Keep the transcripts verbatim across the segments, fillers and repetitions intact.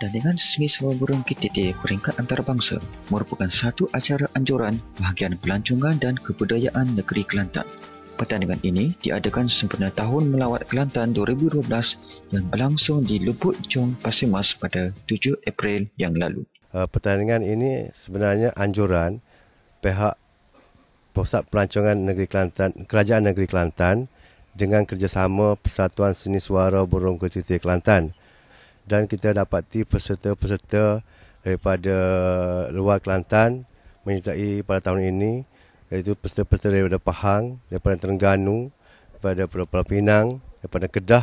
Pertandingan Seni Suara Burung K T T peringkat antarabangsa merupakan satu acara anjuran bahagian pelancongan dan kebudayaan negeri Kelantan. Pertandingan ini diadakan sempena Tahun Melawat Kelantan dua ribu dua belas yang berlangsung di Lubuk Jong Pasir Mas pada tujuh April yang lalu. Uh, pertandingan ini sebenarnya anjuran pihak Pusat Pelancongan Negeri Kelantan, Kerajaan Negeri Kelantan dengan kerjasama Persatuan Seni Suara Burung K T T Kelantan. Dan kita dapati peserta-peserta daripada luar Kelantan menyertai pada tahun ini, iaitu peserta-peserta daripada Pahang, daripada Terengganu, daripada Pulau Pinang, daripada Kedah,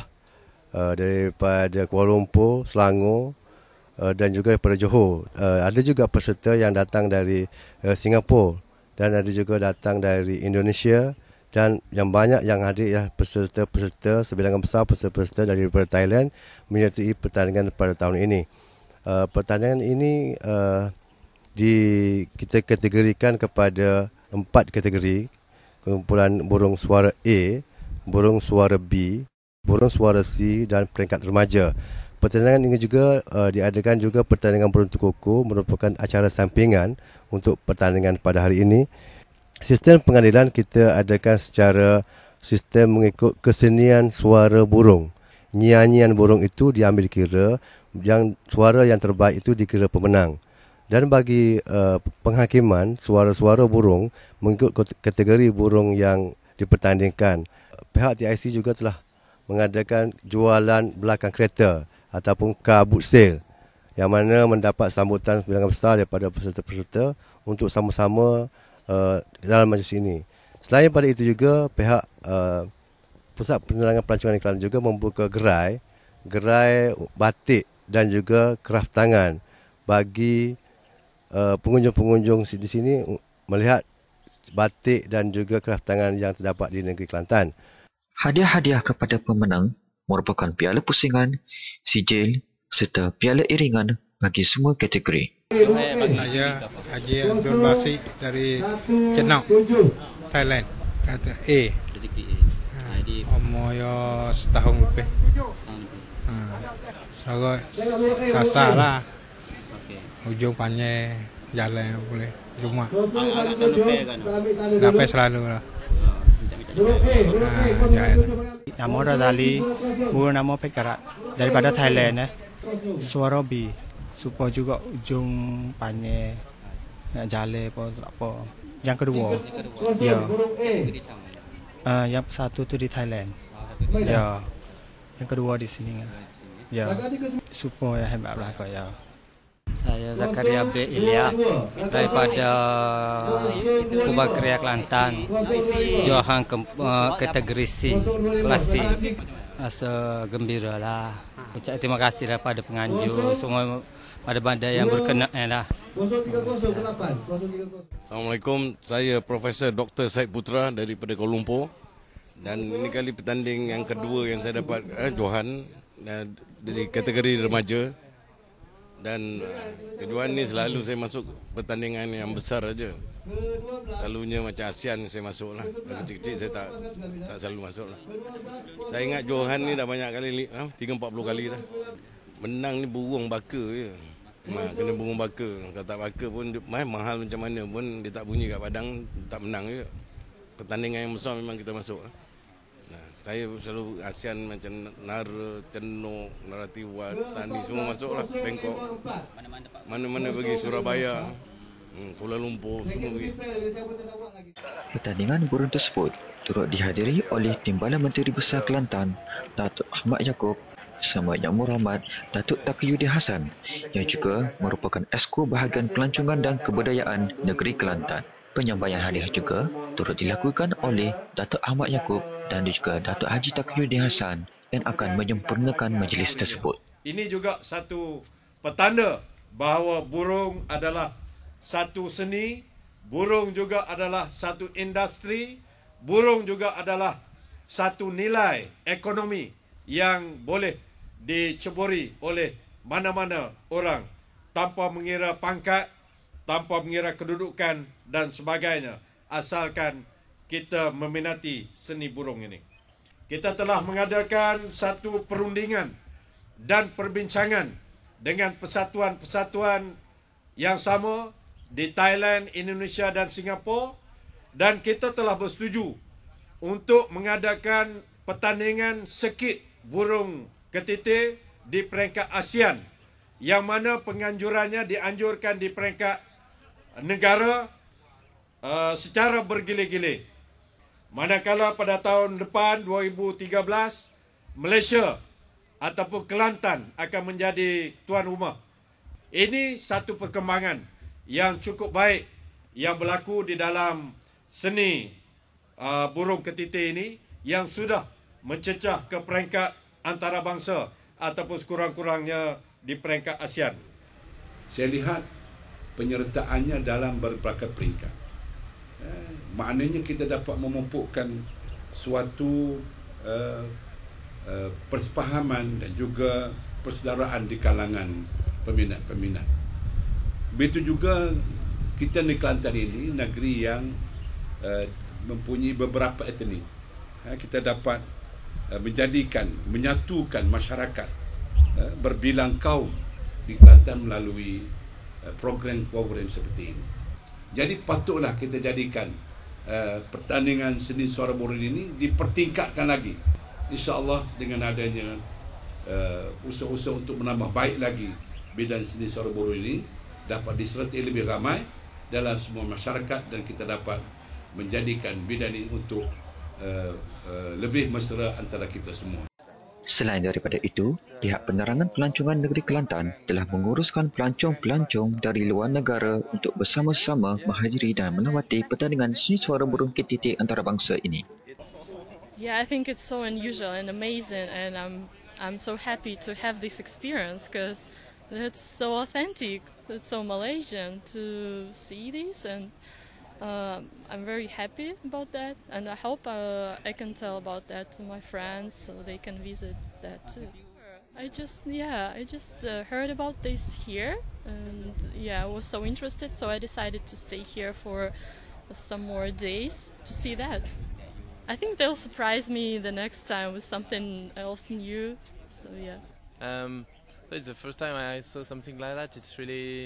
daripada Kuala Lumpur, Selangor dan juga daripada Johor. Ada juga peserta yang datang dari Singapura dan ada juga datang dari Indonesia. Dan yang banyak yang hadir ialah peserta-peserta, sebilangan besar peserta-peserta daripada Thailand menyertai pertandingan pada tahun ini. Uh, pertandingan ini uh, di, kita kategorikan kepada empat kategori. Kumpulan burung suara A, burung suara B, burung suara C dan peringkat remaja. Pertandingan ini juga uh, diadakan juga pertandingan burung tukoko, merupakan acara sampingan untuk pertandingan pada hari ini. Sistem pengadilan kita adakan secara sistem mengikut kesenian suara burung. Nyanyian burung itu diambil kira, yang suara yang terbaik itu dikira pemenang. Dan bagi uh, penghakiman suara-suara burung mengikut kategori burung yang dipertandingkan, pihak T I C juga telah mengadakan jualan belakang kereta ataupun car boot sale, yang mana mendapat sambutan sebilangan besar daripada peserta-peserta untuk sama-sama Uh, dalam majlis ini. Selain pada itu juga pihak uh, Pusat Penerangan Pelancongan Kelantan juga membuka gerai gerai batik dan juga kraft tangan bagi uh, pengunjung-pengunjung di sini melihat batik dan juga kraft tangan yang terdapat di negeri Kelantan. Hadiah-hadiah kepada pemenang merupakan piala pusingan, sijil serta piala iringan bagi semua kategori. Saya Haji Abdul Basit dari Jenau, Thailand. Kata A. Ha, umur ya setahun lebih. Ha, Sangat kasar lah. Ujung panjang, jalan boleh. Cuma dapat selalu lah. Ha, nama Razali, burung nama Pekarat daripada Thailand. Eh. Suara B. Supaya juga ujung panjang nak jalan apa apa. Yang kedua, ya. Uh, yang satu tu di Thailand. Ya. Yang kedua di sini. Ya. Supaya hebat belakang ya. Saya Zakaria B. Ilya daripada Kubah Kriya Kelantan. Johan ke, uh, kategori C, kelas C. Rasa gembira lah. Ucap terima kasih daripada penganjur semua pada bandar yang berkenaan lah. Assalamualaikum, saya Profesor Doktor Syed Putra daripada Kuala Lumpur. Dan ini kali pertanding yang kedua yang saya dapat eh, Johan eh, dari kategori remaja. Dan eh, kejuaraan ni selalu saya masuk pertandingan yang besar aja. Selalunya macam ASEAN saya masuk lah. Kecil-kecil saya tak tak selalu masuk lah. Saya ingat Johan ni dah banyak kali, eh, tiga empat puluh kali dah. Menang ni burung baka je. Ma, kena burung baka. Kalau tak baka pun main mahal macam mana pun dia tak bunyi kat padang, tak menang je. Pertandingan yang besar memang kita masuk. Nah, saya selalu ASEAN macam Nara, Tenok, Naratiwat, Tani semua masuk lah. Bangkok. Mana-mana pergi, Surabaya, Kuala Lumpur, semua pergi. Pertandingan burung tersebut turut dihadiri oleh Timbalan Menteri Besar Kelantan, Datuk Ahmad Yaakob, bersama Yang Berhormat Datuk Taqiyuddin Hassan yang juga merupakan Esko Bahagian Pelancongan dan Kebudayaan Negeri Kelantan. Penyampaian hadiah juga turut dilakukan oleh Datuk Ahmad Yaakob dan juga Datuk Haji Taqiyuddin Hassan yang akan menyempurnakan majlis tersebut. Ini juga satu petanda bahawa burung adalah satu seni, burung juga adalah satu industri, burung juga adalah satu nilai ekonomi yang boleh diceburi oleh mana-mana orang tanpa mengira pangkat, tanpa mengira kedudukan dan sebagainya, asalkan kita meminati seni burung ini. Kita telah mengadakan satu perundingan dan perbincangan dengan persatuan-persatuan yang sama di Thailand, Indonesia dan Singapura, dan kita telah bersetuju untuk mengadakan pertandingan sekit burung ketiti di peringkat ASEAN, yang mana penganjurannya dianjurkan di peringkat negara uh, secara bergilir-gilir. Manakala pada tahun depan dua ribu tiga belas Malaysia ataupun Kelantan akan menjadi tuan rumah. Ini satu perkembangan yang cukup baik yang berlaku di dalam seni uh, burung ketiti ini, yang sudah mencecah ke peringkat antarabangsa ataupun sekurang-kurangnya di peringkat ASEAN. Saya lihat penyertaannya dalam berbagai peringkat. Eh, maknanya kita dapat memupukkan suatu uh, uh, persefahaman dan juga persaudaraan di kalangan peminat-peminat. Begitu juga kita di Kelantan ini negeri yang uh, mempunyai beberapa etnik. Uh, kita dapat uh, menjadikan, menyatukan masyarakat uh, berbilang kaum di Kelantan melalui uh, program-program seperti ini. Jadi patutlah kita jadikan uh, pertandingan seni suara burung ini dipertingkatkan lagi. InsyaAllah dengan adanya uh, usaha-usaha untuk menambah baik lagi bidang seni suara burung ini dapat disertai lebih ramai dalam semua masyarakat, dan kita dapat menjadikan bidang ini untuk uh, uh, lebih mesra antara kita semua. Selain daripada itu, pihak penerangan pelancongan negeri Kelantan telah menguruskan pelancong-pelancong dari luar negara untuk bersama-sama menghadiri dan melawati pertandingan seni suara burung ketiti antarabangsa ini. Yeah, I think it's so unusual and amazing, and I'm I'm so happy to have this experience because it's so authentic, it's so Malaysian to see this, and Uh, I'm very happy about that, and I hope uh, I can tell about that to my friends so they can visit that too. I just, yeah, I just uh, heard about this here, and yeah, I was so interested, so I decided to stay here for some more days to see that. I think they'll surprise me the next time with something else new, so yeah. Um, so it's the first time I saw something like that. It's really...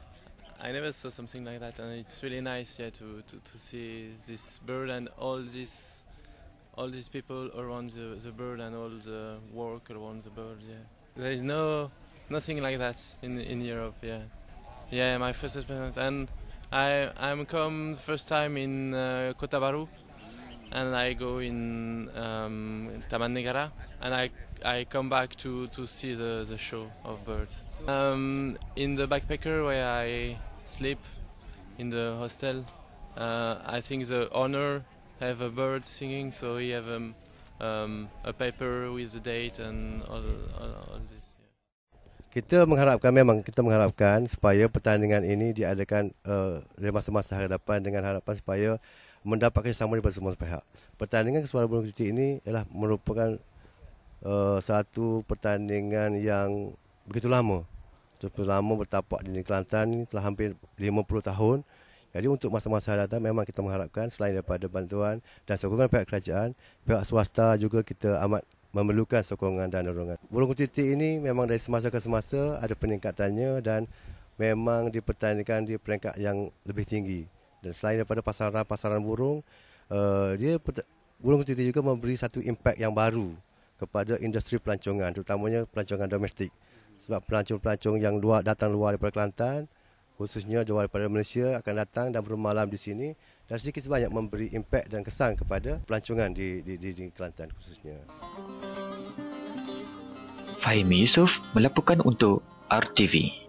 I never saw something like that, and it's really nice, yeah, to, to, to see this bird and all this, all these people around the, the bird and all the work around the bird. Yeah, there is no nothing like that in in Europe. Yeah, yeah, my first experience, and I I'm come first time in uh, Kota Baru, and I go in um, Taman Negara, and I I come back to to see the the show of birds. Um, in the backpacker where I sleep in the hostel, uh, I think the owner have a bird singing, so he have um, um, a paper with the date and all, all, all this. Yeah. Kita mengharapkan, memang kita mengharapkan supaya pertandingan ini diadakan uh, dari masa-masa hadapan dengan harapan supaya mendapat kerjasama daripada semua pihak. Pertandingan suara burung ketiti ini adalah merupakan uh, satu pertandingan yang begitu lama. Cukup lama bertapak di Kelantan ini telah hampir lima puluh tahun. Jadi untuk masa-masa datang memang kita mengharapkan selain daripada bantuan dan sokongan pihak kerajaan, pihak swasta juga kita amat memerlukan sokongan dan dorongan. Burung ketiti ini memang dari semasa ke semasa ada peningkatannya dan memang dipertandingkan di peringkat yang lebih tinggi. Dan selain daripada pasaran-pasaran burung, uh, dia burung ketiti juga memberi satu impak yang baru kepada industri pelancongan, terutamanya pelancongan domestik. Sebab pelancong-pelancong yang luar, datang luar daripada Kelantan, khususnya luar daripada Malaysia, akan datang dan bermalam di sini dan sedikit sebanyak memberi impak dan kesan kepada pelancongan di, di, di, di Kelantan khususnya. Fahimi Yusof melaporkan untuk R T V.